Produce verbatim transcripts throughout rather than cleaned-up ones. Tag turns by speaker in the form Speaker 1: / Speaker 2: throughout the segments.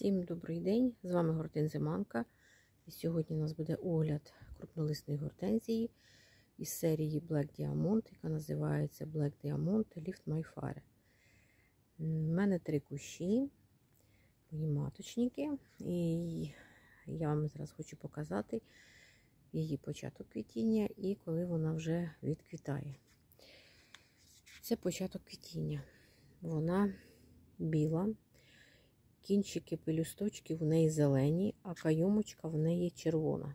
Speaker 1: Всім добрий день! З вами гортензія-манка. І сьогодні у нас буде огляд крупнолисної гортензії із серії Black Diamond, яка називається Black Diamond Lift My Fire. У мене три кущі, мої маточники, і я вам зараз хочу показати її початок квітіння і коли вона вже відквітає. Це початок квітіння. Вона біла. Кінчики пелюсточків у неї зелені, а кайомочка в неї червона.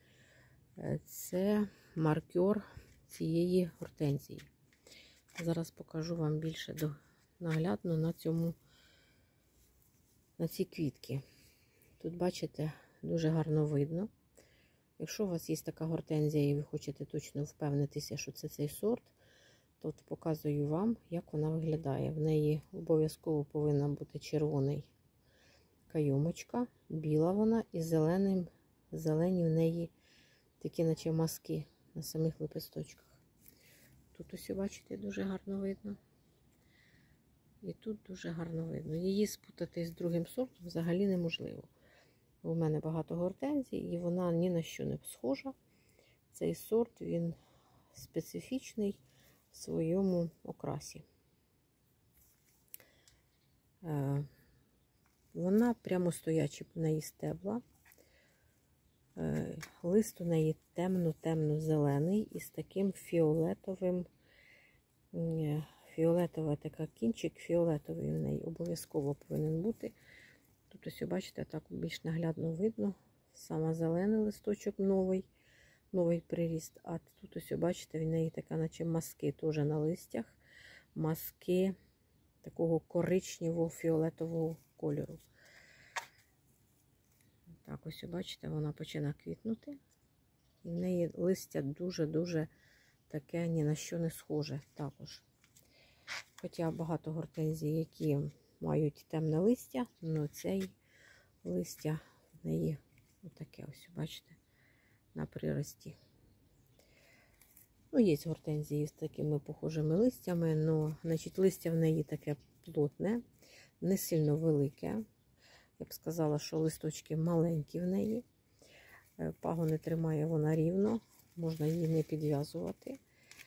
Speaker 1: Це маркер цієї гортензії. Зараз покажу вам більше наглядно на цьому, на ці квітки. Тут, бачите, дуже гарно видно. Якщо у вас є така гортензія і ви хочете точно впевнитися, що це цей сорт, то от показую вам, як вона виглядає. В неї обов'язково повинна бути червоний кайомочка, біла вона і зеленим, зелені в неї такі наче маски на самих лепесточках. Тут ось, бачите, дуже гарно видно. І тут дуже гарно видно. Її спутати з другим сортом взагалі неможливо. У мене багато гортензій і вона ні на що не схожа. Цей сорт, він специфічний в своєму окрасі. Вона прямо стоячі в неї стебла. Лист у неї темно-темно-зелений із таким фіолетовим, фіолетовий така кінчик, фіолетовий в неї обов'язково повинен бути. Тут ось, бачите, так більш наглядно видно. Саме зелений листочок новий, новий приріст. А тут ось, бачите, в неї така наче маски теж на листях. Маски такого коричневого фіолетового кольору. Так, ось, бачите, вона починає квітнути. І в неї листя дуже-дуже таке ні на що не схоже також. Хоча багато гортензій, які мають темне листя, але цей листя в неї отаке ось, бачите, на прирості. Ну, є гортензії з такими похожими листями, але, значить, листя в неї таке плотне, не сильно велике. Я б сказала, що листочки маленькі в неї. Пагони тримає вона рівно, можна її не підв'язувати.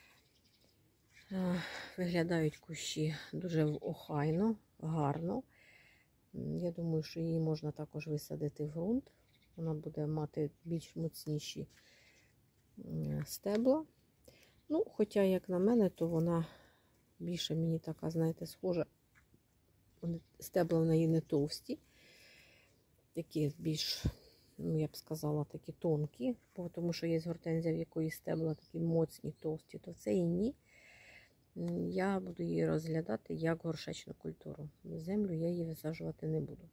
Speaker 1: Виглядають кущі дуже охайно, гарно. Я думаю, що її можна також висадити в ґрунт. Вона буде мати більш моцніші стебла. Ну, хоча, як на мене, то вона більше мені така, знаєте, схожа. Стебла в неї не товсті. Такі більш, ну, я б сказала, такі тонкі. Тому що є гортензія, в якої стебла такі моцні, товсті, то це і ні. Я буду її розглядати як горшечну культуру. В землю я її висаджувати не буду.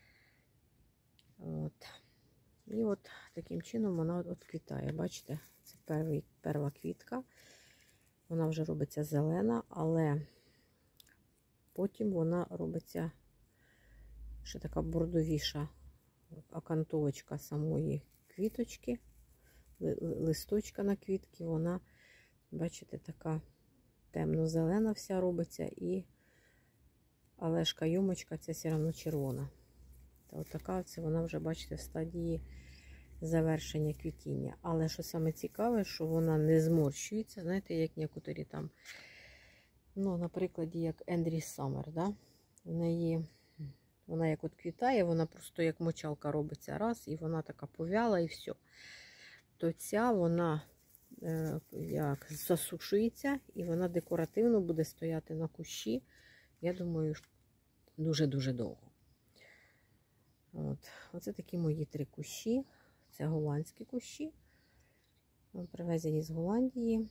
Speaker 1: От. І от таким чином вона от квітає. Бачите, це перший, перша квітка. Вона вже робиться зелена, але потім вона робиться ще така бордовіша окантовочка самої квіточки, листочка на квітки. Вона, бачите, така темно-зелена вся робиться, і але ж кайомочка ця все одно червона. Та от така це вона вже, бачите, в стадії завершення квітіння. Але що саме цікаве, що вона не зморщується, знаєте, як некоторі там, ну, наприклад, як Ендрі Саммер, да? В неї, вона як от квітає, вона просто як мочалка робиться раз, і вона така повяла, і все. То ця, вона е, як засушується, і вона декоративно буде стояти на кущі, я думаю, дуже-дуже довго. От. Оце такі мої три кущі. Це голландські кущі, привезені з Голландії.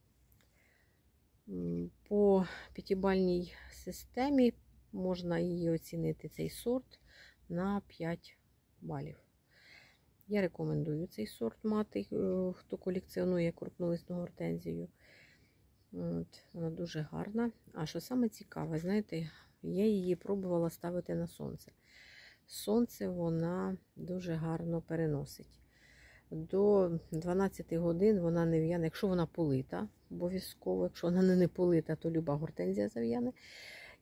Speaker 1: По п'ятибальній системі можна її оцінити, цей сорт, на п'ять балів. Я рекомендую цей сорт мати, хто колекціонує крупнолисну гортензію. От, вона дуже гарна. А що саме цікаве, знаєте, я її пробувала ставити на сонце. Сонце вона дуже гарно переносить. До дванадцяти годин вона не в'яне, якщо вона полита, обов'язково. Якщо вона не полита, то люба гортензія зав'яне.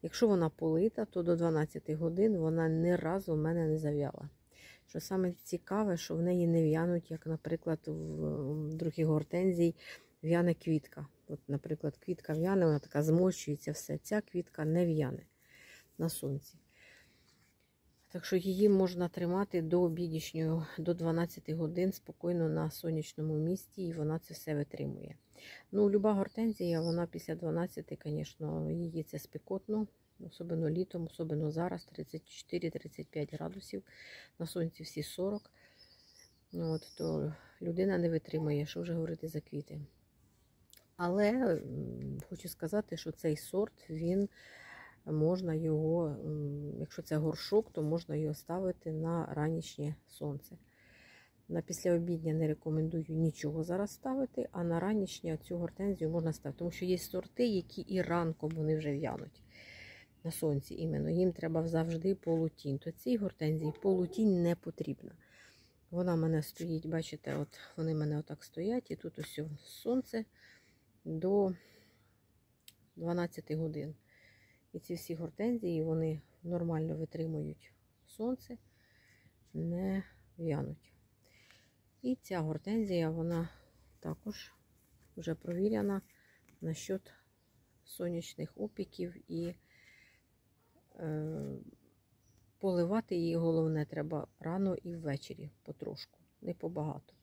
Speaker 1: Якщо вона полита, то до дванадцяти годин вона ні разу в мене не зав'яла. Що саме цікаве, що в неї не в'януть, як, наприклад, в других гортензій в'яне квітка. От, наприклад, квітка в'яне, вона така змощується, все. Ця квітка не в'яне на сонці. Так що її можна тримати до обідішньої, до дванадцяти годин спокійно на сонячному місці, і вона це все витримує. Ну, люба гортензія, вона після дванадцяти, звісно, її це спекотно, особливо літом, особливо зараз, тридцять чотири - тридцять п'ять градусів, на сонці всі сорок. От, то людина не витримує, що вже говорити за квіти. Але хочу сказати, що цей сорт, він можна його, якщо це горшок, то можна його ставити на ранішнє сонце. На післяобідня не рекомендую нічого зараз ставити, а на ранішнє цю гортензію можна ставити. Тому що є сорти, які і ранком вони вже в'януть на сонці. Іменно. Їм треба завжди полутінь. То цій гортензії полутінь не потрібна. Вона в мене стоїть, бачите, от вони в мене отак стоять, і тут ось сонце до дванадцяти годин. І ці всі гортензії, вони нормально витримують сонце, не в'януть. І ця гортензія, вона також вже провірена насчет сонячних опіків. І е, поливати її, головне, треба рано і ввечері потрошку, не побагато.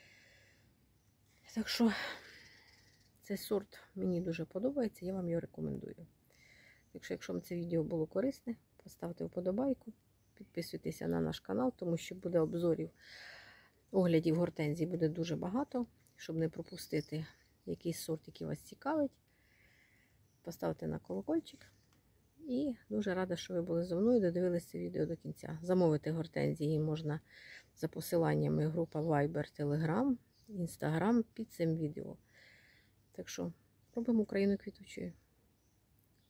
Speaker 1: Так що цей сорт мені дуже подобається, я вам його рекомендую. Якщо, якщо вам це відео було корисне, поставте вподобайку, підписуйтеся на наш канал, тому що буде обзорів, оглядів гортензій буде дуже багато, щоб не пропустити якийсь сорт, який вас цікавить. Поставте на колокольчик. І дуже рада, що ви були зі мною, додивилися це відео до кінця. Замовити гортензії можна за посиланнями група Viber, Telegram, Instagram під цим відео. Так що, робимо Україну квітучою.